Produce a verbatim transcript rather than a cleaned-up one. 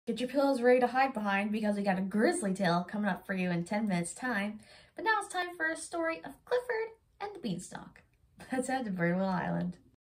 Get your pillows ready to hide behind because we got a grizzly tale coming up for you in ten minutes time. But now it's time for a story of Clifford and the Beanstalk. Let's head to Birdwell Island.